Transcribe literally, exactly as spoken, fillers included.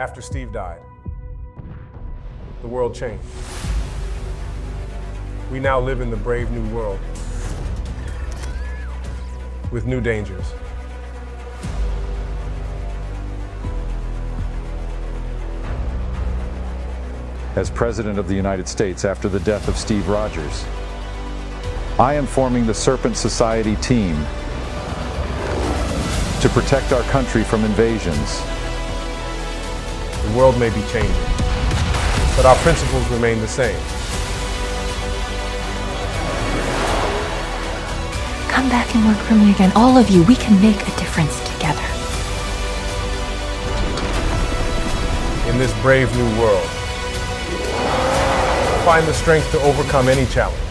After Steve died, the world changed. We now live in the brave new world with new dangers. As President of the United States after the death of Steve Rogers, I am forming the Serpent Society team to protect our country from invasions. The world may be changing, but our principles remain the same. Come back and work for me again. All of you, we can make a difference together. In this brave new world, find the strength to overcome any challenge.